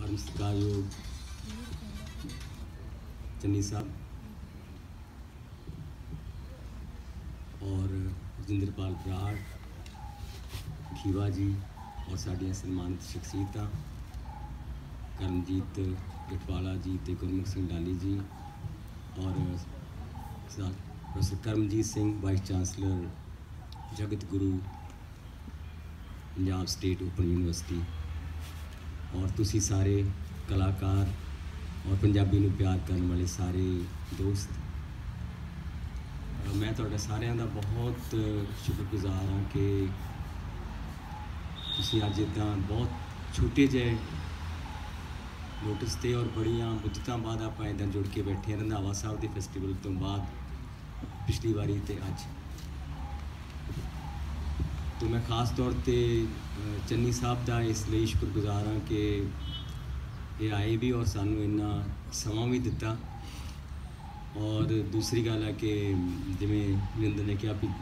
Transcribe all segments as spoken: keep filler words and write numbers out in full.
परम सत्कारयोग चन्नी साहब और रजिंदरपाल बराड़ खीवा जी और साड़ियाँ सन्मानित शख्सियत करमजीत गठवाला जी ते गुरमुख सिंह डाली जी और professor Karamjit Singh vice chancellor Jagat Guru Punjab state open university और तुसी सारे कलाकार और पंजाबी नूं प्यार करने वाले सारे दोस्त, मैं तुहाडा सारिਆਂ ਦਾ बहुत शुक्रगुजार हाँ कि तुसी अज इदां बहुत छोटे ਜਿਹੇ नोटिस ते और बड़ियां मुद्दतां बाद आप इदां जुड़ के बैठे हैं रंधावा साहब के फैसटीवल तो बाद पिछली बारी ते अज। तो मैं खास तौर पर चन्नी साहब का इसलिए शुक्रगुजार हाँ कि ये आए भी और सानू इन्ना समा भी दिता। और दूसरी गल है कि जिमें निंदर ने कहा भी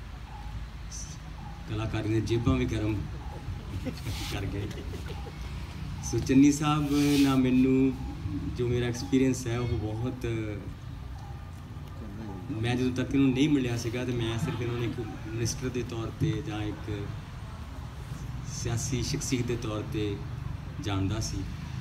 कलाकारी ने जेबां भी गर्म कर गए। सो चन्नी साहब ना मैनू जो मेरा एक्सपीरियंस है वो बहुत, मैं जो तक इन्होंने नहीं मिलिया सीगा तो मैं सिर्फ इन्होंने एक मिनिस्टर के तौर पर या एक सियासी शख्सियत के तौर पर जानता सी,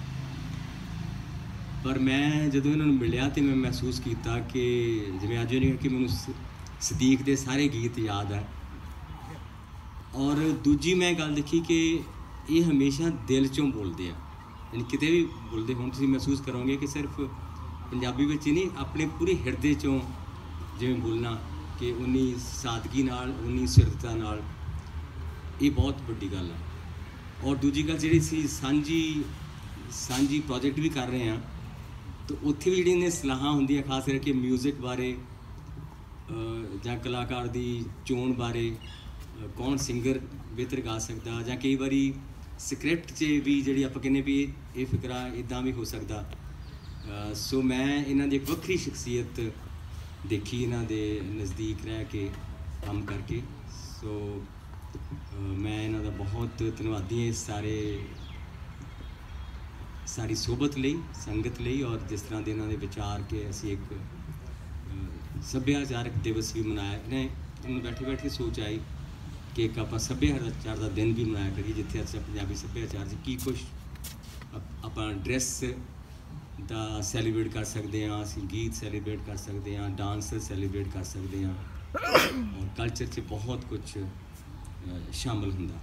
पर मैं जो इन्होंने मिलिया तो मैं महसूस किया कि जिवें अज नहीं कि मैं सदीक के सारे गीत याद है। और दूजी मैं गल देखी कि ये हमेशा दिल चों बोलते हैं, यानी किते भी बोलते हो तुसीं महसूस करोगे कि सिर्फ पंजाबी में ही नहीं अपने पूरे हिरदे चों जिवें बोलना कि उन्नी सादगी नाल उन्नी सुरता नाल, ये बहुत वड्डी गल है। और दूजी गल जिहड़ी सी सांझी सांझी प्रोजेक्ट भी कर रहे हैं तो उत्थे भी जिहड़ियां सलाहां हुंदियां खास करके म्यूजिक बारे जां कलाकार दी चोण बारे, कौन सिंगर बेहतर गा सकता, जां कई बारी स्क्रिप्ट च भी जिहड़ी आपां कहने भी ये फिकरा इदां भी हो सकता। सो मैं इन्हां दी एक वक्री शख्सियत देखी इन्हां दे नज़दीक रह के काम करके। सो मैं इन्हां दा बहुत धन्नवादी हां इस सारे सारी सोबत लई संगत लई और जिस तरह के इन्हां दे विचार के असीं एक सभ्याचारक दिवस भी मनाया। इन्हें बैठे बैठे सोच आई कि एक आप सभ्याचार का दिन भी मनाया करिए जिथे अस पंजाबी सभ्याचार से की कुछ आप ड्रैस का सैलीब्रेट कर सकते हैं, असीं गीत सैलीब्रेट कर सकते हैं, डांस सैलीब्रेट कर सकते हैं और कल्चर से बहुत कुछ शामिल हुंदा।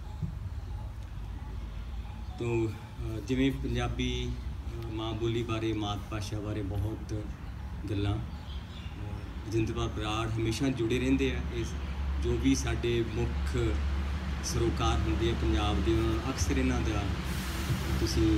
तो जिवें पंजाबी माँ बोली बारे मात भाषा बारे बहुत गल्लां रजिंदरपाल बराड़ हमेशा जुड़े रहंदे हैं। इस जो भी साडे मुख सरोकार होंदे पंजाब दे उन्हां अक्सर इन्हां दा तुसीं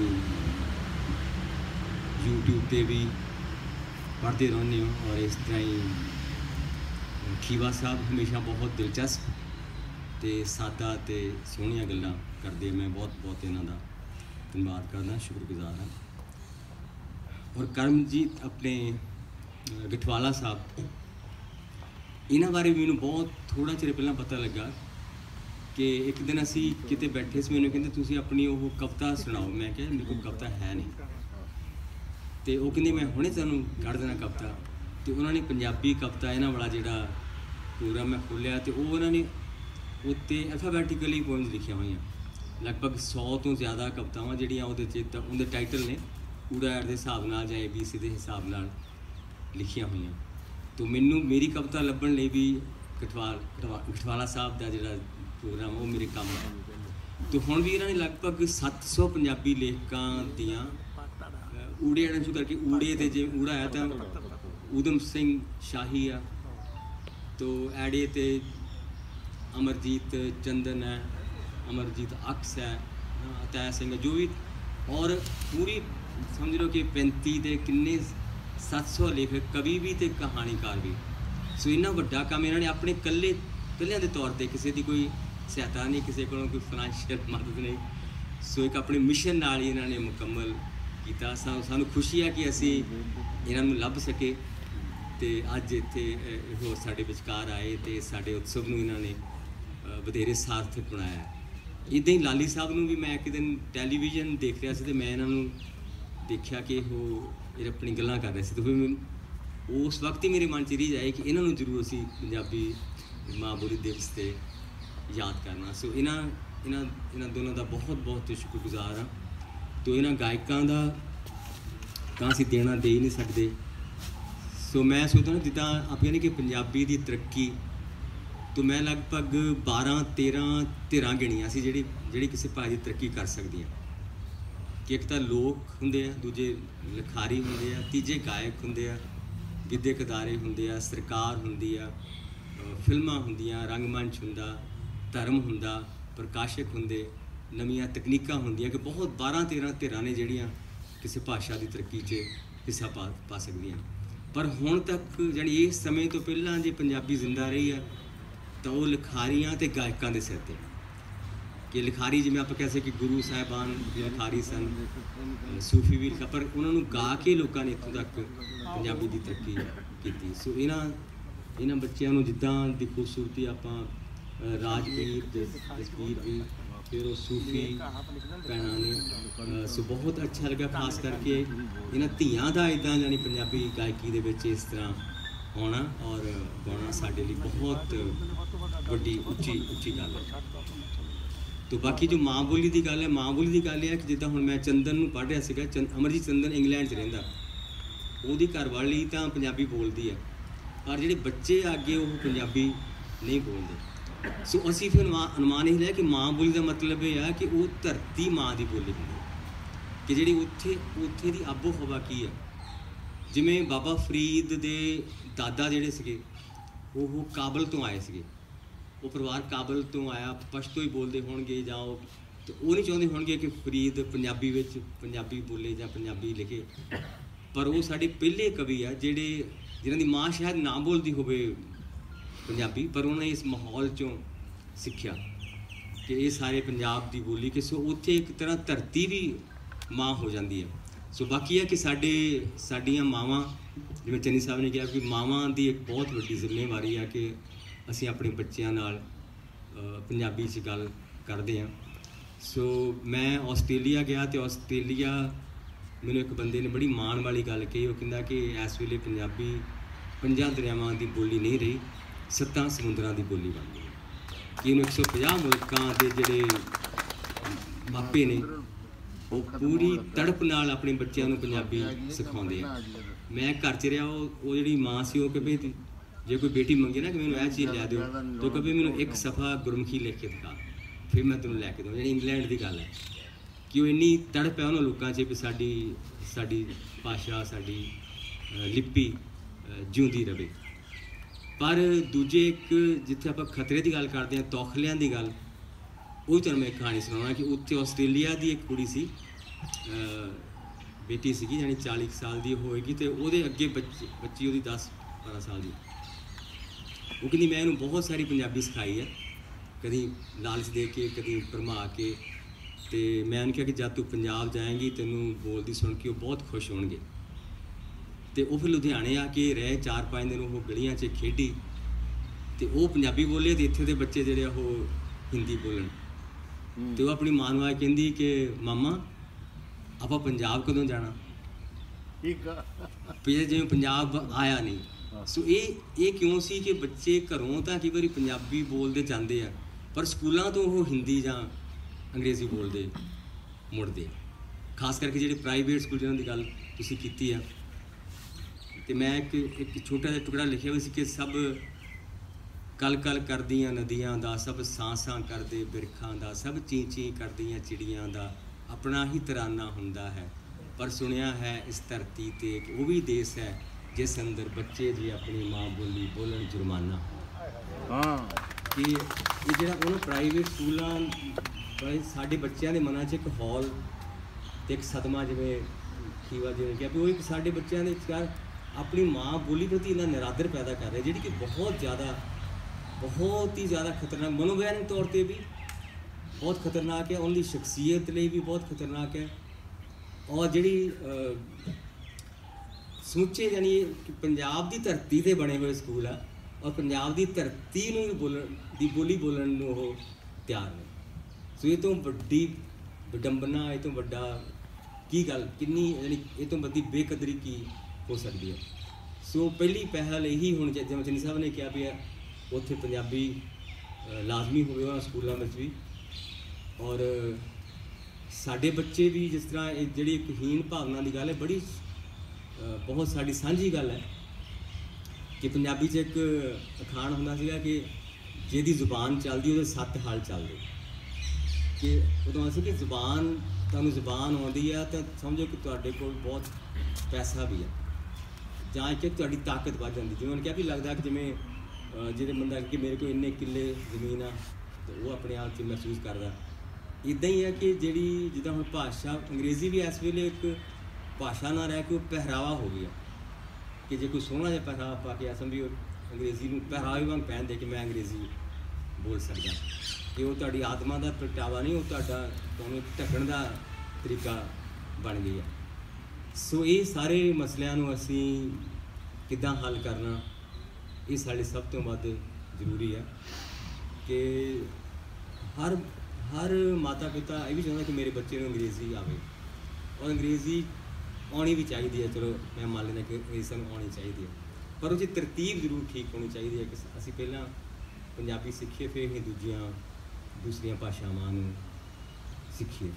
यूट्यूब पे भी पढ़ते रहने हो। और इस तरह ही खीवा साहब हमेशा बहुत दिलचस्प तो सादा तो सोहणियां गल्लां करते, मैं बहुत बहुत इन्हां दा धन्यवाद करदा, शुक्रगुजार हाँ। और करमजीत अपने गठवाला साहब, इन्हां बारे मैनूं बहुत थोड़ा चिर पहला पता लगा कि एक दिन असी किते बैठे से मैनूं कहंदे तुसीं अपनी वो कविता सुनाओ। मैं कहा मेरे को कविता है नहीं, तो वो कहंदे मैं हुणे तुहानूं कढ़ देना कविता। तो उन्होंने पंजाबी कविता इन्हां वाला जिहड़ा प्रोग्राम मैं खोलिया तो वो उन्होंने उत्ते अल्फाबैटिकली पोइम्स लिखिया हुई, लगभग सौ तो ज़्यादा कवितावां जिहड़ियां उहदे च उहदे टाइटल ने ऊड़ा ऐड के हिसाब नाल जां ए बी सी के हिसाब नाल लिखिया हुई। तो मैनू मेरी कविता लभण लई भी गठवाल गठवाला साहब का जिहड़ा प्रोग्राम वो मेरे काम है। तो हुण भी इन्होंने लगभग सत्त सौ पंजाबी लेखकां दियां ऊड़े आने शुरू करके ऊड़े ते जे ऊड़ा है तो उधम सिंह शाही आ, तो ऐड़े ते अमरजीत चंदन है, अमरजीत अक्स है, अतै सिंह जो भी, और पूरी समझ लो कि पैंती के किन्ने सत्त सौ लेखक कवि भी तो कहानीकार भी। सो इन्ना वड्डा काम इन्होंने अपने कल्ले कल्लियां दे तौर पर किसी की कोई सहायता नहीं, किसी को कोई फाइनैशियल मदद नहीं, सो एक अपने मिशन नाल ही इन्होंने मुकम्मल किया। सानू खुशी है कि असी इन्हों लभ सके तो अज इत्थे होर साडे विचकार आए तो साडे उत्सव नूं इन्होंने वधेरे सार्थक बनाया। ਇੱਦਾਂ ਹੀ ਲਾਲੀ ਸਾਹਿਬ ਨੂੰ ਵੀ ਮੈਂ ਇੱਕ ਦਿਨ ਟੈਲੀਵਿਜ਼ਨ ਦੇਖ ਰਿਹਾ ਸੀ ਅਤੇ ਮੈਂ ਇਹਨਾਂ ਨੂੰ ਦੇਖਿਆ ਕਿ ਉਹ ਇਹ ਆਪਣੀ ਗੱਲਾਂ ਕਰ ਰਹੇ ਸੀ, ਅਤੇ ਫਿਰ ਉਸ ਵਕਤ ਹੀ ਮੇਰੇ ਮਨ 'ਚ ਰੀਝ ਆਈ ਕਿ ਇਹਨਾਂ ਨੂੰ ਜ਼ਰੂਰ ਅਸੀਂ ਪੰਜਾਬੀ ਮਾਂ ਬੋਲੀ ਦਿਵਸ 'ਤੇ ਯਾਦ ਕਰਨਾ। ਸੋ ਇਹਨਾਂ ਇਹਨਾਂ ਇਹਨਾਂ ਦੋਨਾਂ ਦਾ ਬਹੁਤ ਬਹੁਤ ਸ਼ੁਕਰਗੁਜ਼ਾਰ ਹਾਂ। ਅਤੇ ਇਹਨਾਂ ਗਾਇਕਾਂ ਦਾ ਤਾਂ ਅਸੀਂ ਦੇਣਾ ਦੇ ਹੀ ਨਹੀਂ ਸਕਦੇ। ਸੋ ਮੈਂ ਸੋਚਦਾ ਜਿੱਦਾਂ ਆਪਾਂ ਕਹਿੰਦੇ ਕਿ ਪੰਜਾਬੀ ਦੀ ਤਰੱਕੀ ਤੋਂ ਮੈਂ ਲਗਭਗ ਬਾਰਾਂ ਤੇਰਾਂ ਧਿਰਾਂ ਗਿਣੀਆਂ ਸੀ ਜਿਹੜੀ ਜਿਹੜੀ ਕਿਸੇ ਭਾਸ਼ਾ ਦੀ ਤਰੱਕੀ ਕਰ ਸਕਦੀਆਂ, ਕਿ ਇੱਕ ਤਾਂ ਲੋਕ ਹੁੰਦੇ ਆ, ਦੂਜੇ ਲਿਖਾਰੀ ਹੁੰਦੇ ਆ, ਤੀਜੇ ਗਾਇਕ ਹੁੰਦੇ ਆ, ਵਿਦਿਅਕ ਅਦਾਰੇ ਹੁੰਦੇ ਆ, ਸਰਕਾਰ ਹੁੰਦੀ ਆ, ਫਿਲਮਾਂ ਹੁੰਦੀਆਂ, ਰੰਗਮੰਚ ਹੁੰਦਾ, ਧਰਮ ਹੁੰਦਾ, ਪ੍ਰਕਾਸ਼ਕ ਹੁੰਦੇ, ਨਵੀਆਂ ਤਕਨੀਕਾਂ ਹੁੰਦੀਆਂ, ਕਿ ਬਹੁਤ ਬਾਰਾਂ ਤੇਰਾਂ ਧਿਰਾਂ ਨੇ ਜਿਹੜੀਆਂ ਕਿਸੇ ਭਾਸ਼ਾ ਦੀ ਤਰੱਕੀ 'ਚ ਹਿੱਸਾ ਪਾ ਪਾ ਸਕਦੀਆਂ। ਪਰ ਹੁਣ ਤੱਕ ਜਾਣੀ ਇਸ ਸਮੇਂ ਤੋਂ ਪਹਿਲਾਂ ਜੇ ਪੰਜਾਬੀ ਜ਼ਿੰਦਾ ਰਹੀ ਆ ਤਾਂ ਉਹ ਲਿਖਾਰੀਆਂ ਅਤੇ ਗਾਇਕਾਂ ਦੇ ਸਿਰ 'ਤੇ, ਕਿ ਲਿਖਾਰੀ ਜਿਵੇਂ ਆਪਾਂ ਕਹਿ ਸਕਦੇ ਕਿ ਗੁਰੂ ਸਾਹਿਬਾਨ ਲਿਖਾਰੀ ਸਨ, ਸੂਫੀ ਵੀ ਲਿਖਾ, ਪਰ ਉਹਨਾਂ ਨੂੰ ਗਾ ਕੇ ਲੋਕਾਂ ਨੇ ਇੱਥੋਂ ਤੱਕ ਪੰਜਾਬੀ ਦੀ ਤਰੱਕੀ ਕੀਤੀ। ਸੋ ਇਹਨਾਂ ਇਹਨਾਂ ਬੱਚਿਆਂ ਨੂੰ ਜਿੱਦਾਂ ਦੀ ਖੂਬਸੂਰਤੀ ਆਪਾਂ ਰਾਜਵੀਰ ਜਸਵੀਰ ਵੀ, ਫਿਰ ਉਹ ਸੂਫੀ ਭੈਣਾਂ ਨੇ, ਸੋ ਬਹੁਤ ਅੱਛਾ ਲੱਗਾ। ਖਾਸ ਕਰਕੇ ਇਹਨਾਂ ਧੀਆਂ ਦਾ ਇੱਦਾਂ ਜਾਣੀ ਪੰਜਾਬੀ ਗਾਇਕੀ ਦੇ ਵਿੱਚ ਇਸ ਤਰ੍ਹਾਂ ਆਉਣਾ ਔਰ ਗਾਉਣਾ ਸਾਡੇ ਲਈ ਬਹੁਤ ਵੱਡੀ ਉੱਚੀ ਉੱਚੀ ਗੱਲ ਹੈ। तो बाकी जो माँ बोली की गल है, माँ बोली की गल है कि जिदा हुण मैं चंदन नूं पढ़ रहा सीगा, चंद अमरजीत चंदन इंग्लैंड च रहिंदा, ਉਹਦੀ ਘਰਵਾਲੀ ਤਾਂ ਪੰਜਾਬੀ ਬੋਲਦੀ ਹੈ ਪਰ ਜਿਹੜੇ ਬੱਚੇ ਅੱਗੇ ਉਹ ਪੰਜਾਬੀ ਨਹੀਂ ਬੋਲਦੇ। ਸੋ ਅਸੀਂ ਫਿਰ ਅਨੁਮਾਨ ਇਹ ਲਿਆ ਕਿ ਮਾਂ ਬੋਲੀ ਦਾ ਮਤਲਬ ਇਹ ਆ ਕਿ ਉਹ ਧਰਤੀ ਮਾਂ ਦੀ ਬੋਲੀ ਹੁੰਦੀ ਹੈ, ਕਿ ਜਿਹੜੀ ਉੱਥੇ ਉੱਥੇ ਦੀ ਆਬੋ ਹਵਾ ਕੀ ਹੈ। ਜਿਵੇਂ ਬਾਬਾ ਫਰੀਦ ਦੇ ਦਾਦਾ ਜਿਹੜੇ ਸੀਗੇ ਉਹ ਕਾਬਲ ਤੋਂ ਆਏ ਸੀਗੇ, ਉਹ ਪਰਿਵਾਰ ਕਾਬਲ ਤੋਂ ਆਇਆ, ਪਸ਼ਤੋ ਹੀ ਬੋਲਦੇ ਹੋਣਗੇ ਜਾਂ ਉਹ ਤੇ ਉਹ ਨਹੀਂ ਚਾਹੁੰਦੇ ਹੋਣਗੇ ਕਿ ਫਰੀਦ ਪੰਜਾਬੀ ਵਿੱਚ ਪੰਜਾਬੀ ਬੋਲੇ ਜਾਂ ਪੰਜਾਬੀ ਲਿਖੇ, ਪਰ ਉਹ ਸਾਡੇ ਪਹਿਲੇ ਕਵੀ ਆ ਜਿਹੜੇ ਜਿਨ੍ਹਾਂ ਦੀ ਮਾਂ ਸ਼ਾਇਦ ਨਾ ਬੋਲਦੀ ਹੋਵੇ ਪੰਜਾਬੀ, ਪਰ ਉਹਨੇ ਇਸ ਮਾਹੌਲ 'ਚੋਂ ਸਿੱਖਿਆ ਕਿ ਇਹ ਸਾਰੇ ਪੰਜਾਬ ਦੀ ਬੋਲੀ, ਕਿ ਸੋ ਉੱਥੇ ਇੱਕ ਤਰ੍ਹਾਂ ਧਰਤੀ ਵੀ ਮਾਂ ਹੋ ਜਾਂਦੀ ਹੈ। ਸੋ ਬਾਕੀ ਹੈ ਕਿ ਸਾਡੇ ਸਾਡੀਆਂ ਮਾਵਾਂ, ਜਿਵੇਂ ਚੰਨੀ ਸਾਹਿਬ ਨੇ ਕਿਹਾ ਕਿ ਮਾਵਾਂ ਦੀ ਇੱਕ ਬਹੁਤ ਵੱਡੀ ਜ਼ਿੰਮੇਵਾਰੀ ਆ ਕਿ ਅਸੀਂ ਆਪਣੇ ਬੱਚਿਆਂ ਨਾਲ ਪੰਜਾਬੀ 'ਚ ਗੱਲ ਕਰਦੇ ਹਾਂ। ਸੋ ਮੈਂ ਆਸਟ੍ਰੇਲੀਆ ਗਿਆ ਅਤੇ ਆਸਟ੍ਰੇਲੀਆ ਮੈਨੂੰ ਇੱਕ ਬੰਦੇ ਨੇ ਬੜੀ ਮਾਣ ਵਾਲੀ ਗੱਲ ਕਹੀ, ਉਹ ਕਹਿੰਦਾ ਕਿ ਇਸ ਵੇਲੇ ਪੰਜਾਬੀ ਪੰਜਾਂ ਦਰਿਆਵਾਂ ਦੀ ਬੋਲੀ ਨਹੀਂ ਰਹੀ, ਸੱਤਾਂ ਸਮੁੰਦਰਾਂ ਦੀ ਬੋਲੀ ਬਣ ਗਈ, ਕਿ ਇਹਨੂੰ ਇੱਕ ਸੌ ਪੰਜਾਹ ਮੁਲਕਾਂ ਦੇ ਜਿਹੜੇ ਮਾਪੇ ਨੇ ਉਹ ਪੂਰੀ ਤੜਪ ਨਾਲ ਆਪਣੇ ਬੱਚਿਆਂ ਨੂੰ ਪੰਜਾਬੀ ਸਿਖਾਉਂਦੇ ਆ। ਮੈਂ ਘਰ 'ਚ ਰਿਹਾ, ਉਹ ਉਹ ਜਿਹੜੀ ਮਾਂ ਸੀ ਉਹ ਕਹੇ ਜੇ ਕੋਈ ਬੇਟੀ ਮੰਗੇ ਨਾ ਕਿ ਮੈਨੂੰ ਇਹ ਚੀਜ਼ ਲਿਆ ਦਿਓ, ਤਾਂ ਕਹੇ ਮੈਨੂੰ ਇੱਕ ਸਫਾ ਗੁਰਮੁਖੀ ਲਿਖ ਕੇ ਦਿਖਾ, ਫਿਰ ਮੈਂ ਤੈਨੂੰ ਲੈ ਕੇ ਦਊਂ। ਜਿਹੜੀ ਇੰਗਲੈਂਡ ਦੀ ਗੱਲ ਹੈ ਕਿ ਉਹ ਇੰਨੀ ਤੜਪ ਹੈ ਉਹਨਾਂ ਲੋਕਾਂ 'ਚ ਵੀ ਸਾਡੀ ਸਾਡੀ ਭਾਸ਼ਾ, ਸਾਡੀ ਲਿਪੀ ਜਿਉਂਦੀ ਰਹੇ। ਪਰ ਦੂਜੇ ਇੱਕ ਜਿੱਥੇ ਆਪਾਂ ਖਤਰੇ ਦੀ ਗੱਲ ਕਰਦੇ ਹਾਂ, ਤੌਖਲਿਆਂ ਦੀ ਗੱਲ, ਉਹ ਤੁਹਾਨੂੰ ਮੈਂ ਇੱਕ ਕਹਾਣੀ ਸੁਣਾਉਣਾ ਕਿ ਉੱਥੇ ਆਸਟ੍ਰੇਲੀਆ ਦੀ ਇੱਕ ਕੁੜੀ ਸੀ, ਬੇਟੀ ਸੀਗੀ ਜਾਣੀ ਚਾਲੀ ਸਾਲ ਦੀ ਹੋਏਗੀ, ਅਤੇ ਉਹਦੇ ਅੱਗੇ ਬੱਚੀ ਬੱਚੀ ਉਹਦੀ ਦਸ ਬਾਰਾਂ ਸਾਲ ਦੀ। ਉਹ ਕਹਿੰਦੀ ਮੈਂ ਇਹਨੂੰ ਬਹੁਤ ਸਾਰੀ ਪੰਜਾਬੀ ਸਿਖਾਈ ਹੈ, ਕਦੀ ਲਾਲਚ ਦੇ ਕੇ, ਕਦੀ ਭਰਮਾ ਕੇ, ਅਤੇ ਮੈਂ ਉਹਨੂੰ ਕਿਹਾ ਕਿ ਜਦ ਤੂੰ ਪੰਜਾਬ ਜਾਏਂਗੀ ਤੈਨੂੰ ਬੋਲਦੀ ਸੁਣ ਕੇ ਉਹ ਬਹੁਤ ਖੁਸ਼ ਹੋਣਗੇ। ਅਤੇ ਉਹ ਫਿਰ ਲੁਧਿਆਣੇ ਆ ਕੇ ਰਹੇ ਚਾਰ ਪੰਜ ਦਿਨ, ਉਹ ਗਲੀਆਂ 'ਚ ਖੇਡੀ ਅਤੇ ਉਹ ਪੰਜਾਬੀ ਬੋਲੇ ਅਤੇ ਇੱਥੇ ਦੇ ਬੱਚੇ ਜਿਹੜੇ ਉਹ ਹਿੰਦੀ ਬੋਲਣ। ਅਤੇ ਉਹ ਆਪਣੀ ਮਾਂ ਨੂੰ ਆ ਕਹਿੰਦੀ ਕਿ ਮਾਮਾ ਆਪਾਂ ਪੰਜਾਬ ਕਦੋਂ ਜਾਣਾ, ਫਿਰ ਜਿਵੇਂ ਪੰਜਾਬ ਆਇਆ ਨਹੀਂ। ਸੋ ਇਹ ਇਹ ਕਿਉਂ ਸੀ ਕਿ ਬੱਚੇ ਘਰੋਂ ਤਾਂ ਕਈ ਵਾਰੀ ਪੰਜਾਬੀ ਬੋਲਦੇ ਜਾਂਦੇ ਆ, ਪਰ ਸਕੂਲਾਂ ਤੋਂ ਉਹ ਹਿੰਦੀ ਜਾਂ ਅੰਗਰੇਜ਼ੀ ਬੋਲਦੇ ਮੁੜਦੇ, ਖਾਸ ਕਰਕੇ ਜਿਹੜੇ ਪ੍ਰਾਈਵੇਟ ਸਕੂਲ ਜਿਹਨਾਂ ਦੀ ਗੱਲ ਤੁਸੀਂ ਕੀਤੀ ਆ। ਅਤੇ ਮੈਂ ਇੱਕ ਇੱਕ ਛੋਟਾ ਜਿਹਾ ਟੁਕੜਾ ਲਿਖਿਆ ਹੋਇਆ ਸੀ ਕਿ ਸਭ ਕਲ ਕਲ ਕਰਦੀਆਂ ਨਦੀਆਂ ਦਾ, ਸਭ ਸਾਂ ਸਾਂ ਕਰਦੇ ਬਿਰਖਾਂ ਦਾ, ਸਭ ਚੀਂ ਚੀਂ ਕਰਦੀਆਂ ਚਿੜੀਆਂ ਦਾ, ਆਪਣਾ ਹੀ ਤਰਾਨਾ ਹੁੰਦਾ ਹੈ, ਪਰ ਸੁਣਿਆ ਹੈ ਇਸ ਧਰਤੀ 'ਤੇ ਕਿ ਉਹ ਵੀ ਦੇਸ਼ ਹੈ ਜਿਸ ਅੰਦਰ ਬੱਚੇ ਜੀ ਆਪਣੀ ਮਾਂ ਬੋਲੀ ਬੋਲਣ ਜੁਰਮਾਨਾ। ਹਾਂ, ਕਿ ਇਹ ਜਿਹੜਾ ਉਹਨੂੰ ਪ੍ਰਾਈਵੇਟ ਸਕੂਲਾਂ ਸਾਡੇ ਬੱਚਿਆਂ ਦੇ ਮਨਾਂ 'ਚ ਇੱਕ ਹੌਲ ਅਤੇ ਇੱਕ ਸਦਮਾ, ਜਿਵੇਂ ਖੀਵਾ ਜਿਵੇਂ ਕਿਹਾ ਵੀ ਉਹ ਇੱਕ ਸਾਡੇ ਬੱਚਿਆਂ ਦੇ ਵਿਚਕਾਰ ਆਪਣੀ ਮਾਂ ਬੋਲੀ ਪ੍ਰਤੀ ਇੰਨਾ ਨਿਰਾਦਰ ਪੈਦਾ ਕਰ ਰਿਹਾ, ਜਿਹੜੀ ਕਿ ਬਹੁਤ ਜ਼ਿਆਦਾ ਬਹੁਤ ਹੀ ਜ਼ਿਆਦਾ ਖਤਰਨਾਕ, ਮਨੋਵਿਗਿਆਨਕ ਤੌਰ 'ਤੇ ਵੀ ਬਹੁਤ ਖਤਰਨਾਕ ਹੈ, ਉਹਨਾਂ ਦੀ ਸ਼ਖਸੀਅਤ ਲਈ ਵੀ ਬਹੁਤ ਖਤਰਨਾਕ ਹੈ। ਔਰ ਜਿਹੜੀ ਸਮੁੱਚੇ ਯਾਨੀ ਪੰਜਾਬ ਦੀ ਧਰਤੀ 'ਤੇ ਬਣੇ ਹੋਏ ਸਕੂਲ ਆ, ਔਰ ਪੰਜਾਬ ਦੀ ਧਰਤੀ ਨੂੰ ਵੀ ਬੋਲਣ ਦੀ ਬੋਲੀ ਬੋਲਣ ਨੂੰ ਉਹ ਤਿਆਰ ਨੇ। सो ये तो वड्डी विडंबना, ये तो वड्डा की गल किन्नी यानी ये तो वड्डी बेकदरी की हो सकती है। सो पहली पहल यही होनी चाहिए, जिवें चन्नी साहब ने कहा भी उत्थे पंजाबी लाजमी होवे उन्हां स्कूलों में भी, और साडे बच्चे भी जिस तरह जिहड़ी एक हीन भावना की गल है, बड़ी बहुत साड़ी सांझी गल है कि पंजाबी च एक अखाण हुंदा सीगा कि जिहदी जुबान चलदी उहदे सत्त हल चलदे, कि उदों असीं कि जुबान तुहानूं जुबान आउंदी है तो समझो कि तुहाडे कोल बहुत पैसा भी है, जां कि तुहाडी ताकत वध जांदी। जिवें उन्होंने कहा भी लगदा कि जिवें जिहड़े बंदा कि मेरे कोल इन्ने किले जमीन आ तो वो अपने आप च महसूस करदा। इदां ही है कि जिहड़ी जिद्दां हुण भाशा अंग्रेज़ी भी इस वेले एक भाशा ना रह के पहरावा हो गया, कि जे कोई सोहना जिहा पहरावा पा के समझी अंग्रेज़ी नूं पहरावे वांग पहन दे कि मैं अंग्रेज़ी बोल सकदा, कि वो तुहाडी आत्मा का प्रगटावा नहीं, वो तुहाडा तुहानूं ढकण का तरीका बन गया। सो ये सारे मसलिਆਂ ਨੂੰ ਅਸੀਂ किद्दां हल करना, ये साडे सब तो वध जरूरी है कि हर हर माता पिता ये भी चाਹੁੰਦਾ कि मेरे बच्चे ਨੂੰ अंग्रेज़ी आवे, और अंग्रेज़ी आनी भी चाहिए है। चलो मैं मान लेना कि अंग्रेज़ी सानूं आनी चाहिए है, पर उसकी तरतीब जरूर ठीक होनी चाहिए है कि असीं पहलां पंजाबी सीखीए फिर असीं दूजियां दूसरियां भाषावां नूं सीखीए।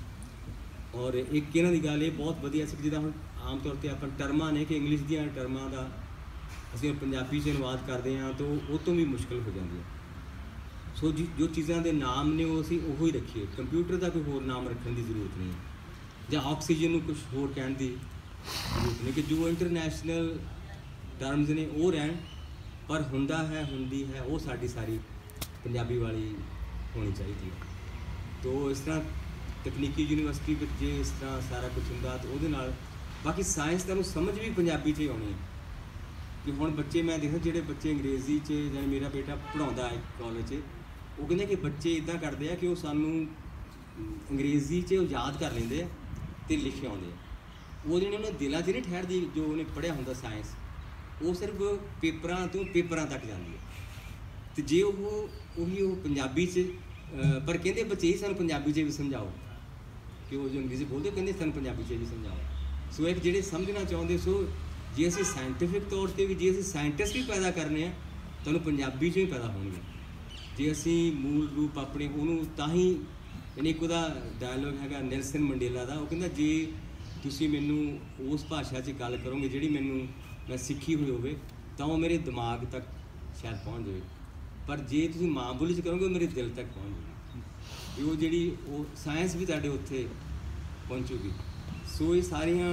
और एक इन्हां दी गल ये बहुत वधिया सी, जिद्दां हुण आम तौर पर आपां टर्मां ने कि इंग्लिश दीयां टर्मां दा असीं पंजाबी च अनुवाद करते हैं तो वो तो भी मुश्किल हो जाती है। सो जी जो चीज़ों के नाम ने वो असीं उहो ही रखीए, कंप्यूटर का कोई होर नाम रखने की जरूरत नहीं है, जां ऑक्सीजन नूं कुछ होर कहण दी जरूरत नहीं, कि जो इंटरनैशनल टर्म्स ने वो रहन, पर हुंदा है हुंदी है वो साडी सारी पंजाबी वाली होनी चाहिए। तो इस तरह तकनीकी यूनिवर्सिटी में जे इस तरह सारा कुछ हुंदा तो उहदे नाल बाकी साइंस तुहानूं समझ भी पंजाबी च ही आउणी है। कि हुण बच्चे मैं देखा जिहड़े बच्चे अंग्रेज़ी च जां मेरा बेटा पढ़ाउंदा है कॉलेज च, वो कहंदे कि बच्चे इदां करदे आ कि वो सानूं अंग्रेज़ी च याद कर लैंदे आ ते लिखे आउंदे आ, वो जिहड़ी उन्हें दिलां च नहीं ठहरदी जो उन्हें पढ़िया हुंदा साइंस, वो सिर्फ पेपरां तो पेपरां तक जांदी है। तो जे वो उही वो पंजाबी च पर कहंदे बच्चे ही सानूं पंजाबी च भी समझाओ, कि वो जो अंग्रेज़ी बोलदे कहंदे सानूं पंजाबी च भी समझाओ। सो एक जिहड़े समझना चाहुंदे, सो जे असीं साइंटिफिक तौर पर भी जे असीं साइंटिस्ट भी पैदा करने हैं तो उन्होंने पंजाबी च ही पैदा होणगे। जे असीं मूल रूप अपने उन्होंने तां ही यानी एक उहदा डायलॉग हैगा नेल्सन मंडेला का, वो कहंदा जे तुसीं मैनूं उस भाषा च गल करोगे जिहड़ी मैनूं मैं सीखी हुई होवे तां वो मेरे दिमाग तक शायद पहुँच जाए, पर जे तुसीं माँ बोली च करोगे मेरे दिल तक पहुँच जाए, वो जिहड़ी वो साइंस भी तुहाडे उत्थे पहुँचूगी। सो ये सारियां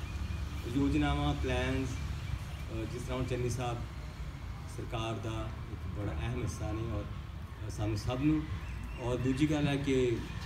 योजनावां प्लैनस जिस तरह चन्नी साहब सरकार का एक बड़ा अहम हिस्सा ने और सानू सब नूं, और दूजी गल है कि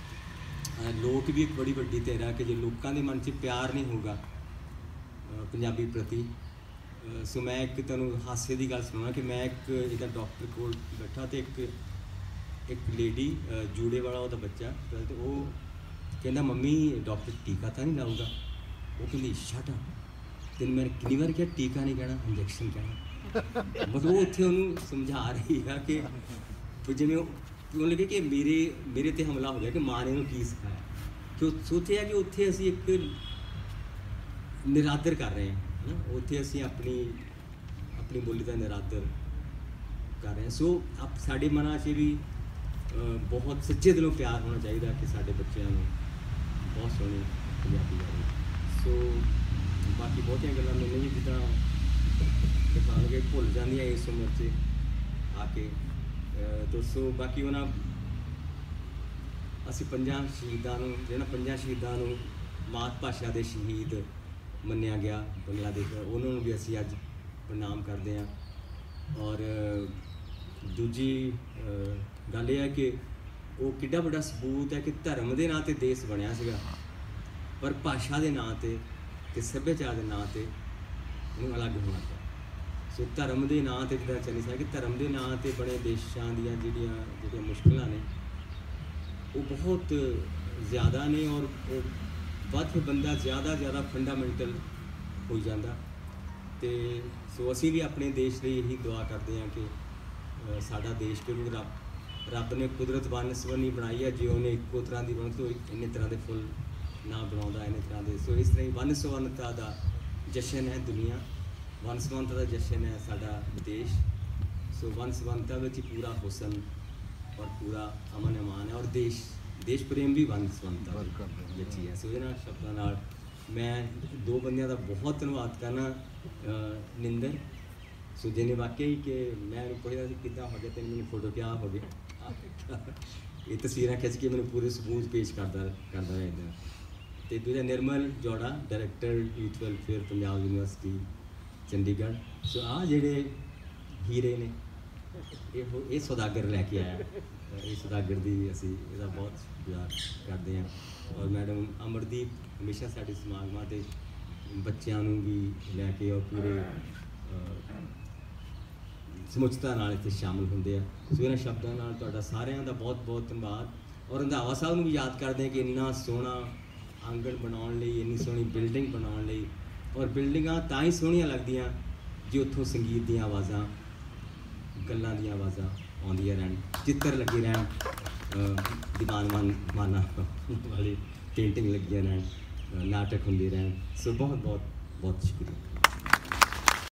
लोग भी एक बड़ी वड्डी धिर है कि जो लोगों के मन च प्यार नहीं होगा पंजाबी प्रति। सो मैं एक तुहानूं हासे की गल सुना कि मैं एक इधर डॉक्टर को बैठा तो एक एक लेडी जूड़े वाला वो बच्चा तो वो कहना मम्मी डॉक्टर टीका तो नहीं लाऊगा, वो कहती शट अप, तेन मैं कितनी बार क्या टीका नहीं कहना इंजैक्शन कहना। मतलब वो उत्थे उन्होंने समझा रही है कि जिमें उन्होंने लगे कि मेरे मेरे ते हमला हो गया कि माँ ने उन्होंने की सिखाया, कि सोचा कि उत्थे असीं एक निरादर कर रहे हैं है ना, उत्थे असीं अपनी अपनी बोली का निरादर कर रहे हैं। सो अब साडे मनां च भी बहुत सच्चे दिलों प्यार होना चाहिए कि साडे बच्चों को बहुत सोहनी पंजाबी आ रही। सो बाकी बहुतियां गल्लां मैनूं भी जिद्दां दिखाण के भुल जांदियां इस उम्र च आके। तो सो बाकी उन्हां असीं पंजां शहीदां नूं जिन्हां पंजां शहीदां नूं मात भाशा दे शहीद मन्निया गया बांग्लादेश, उन्होंने भी असीं अज प्रणाम करते हैं। और दूजी गल यह है कि वो किड्डा बड़ा सबूत है कि धर्म के नां ते देश बनिया सीगा, पर भाषा के नां ते ते सभ्याचार के नां ते उन्हें अलग होना पिया। सो धर्म के नां ते जिद्दां चली सा कि धर्म के नां ते बने देशों दीयां जिहड़ियां जिहड़ियां मुश्किलां ने वो बहुत ज़्यादा ने, और वो वध बंदा ज़्यादा ज़्यादा फंडामेंटल हो जाता। तो सो असी भी अपने देश लिए यही दुआ करते हैं कि साडा देश बिल्कुल रब रब ने कुदरत वन्न सवन्नी बनाई है, जे उन्हें इक्को तरह की बन तो इन्ने तरह के फुल ना बनाता इन्ने तरह के। सो इस तरह ही वन्न सवन्नता का जशन है दुनिया, वन्न सवन्नता का जशन है साडा देश। सो वन्न सवन्नता में ही पूरा हुसन और पूरा अमन अमान है, और देश देश प्रेम भी वन्न सवन्नता ਵਿੱਚ ही है। सो इन्हां शब्दों नाल मैं दो बंदियां का बहुत धन्यवाद करना, निंदर सो जिन्हें वाकई कि मैं पुछदा सी किद्दां हो गया तेन मैंने फोटो क्या हो गया, ये तस्वीरें खिंच के मैंने पूरे सबूत पेश करता करता रहा इधर। तो दूजा Nirmal Jaura director youth welfare Punjab university Chandigarh. So आ जेडे हीरे ने ये सौदागर लैके आया, ये सौदागर की असी इसका बहुत शुक्रिया करते हैं। और मैडम अमरदीप हमेशा साढ़े समागमां ते बच्चों भी लैके और पूरे समुचता नाल इत्थे शामिल होंदे आ। सो इन्हां शब्दां नाल तुहाडा सारिआं दा बहुत बहुत धन्यवाद। और रंधावा साहब नूं भी याद करते हैं कि इन्ना सोहना आंगण बनाउण लई, इन्नी सोहनी बिल्डिंग बनाउण लई, और बिल्डिंगां तां ही सोहणियां लगदियां जे उत्थों संगीत दीयां आवाज़ां, गल्लां दीयां आवाज़ां आउंदियां रहन, चित्तर लगे रहन, दीवान मान माना वाली पेंटिंग लगियां रहन, नाटक होंदे रहन। सो बहुत बहुत बहुत शुक्रिया।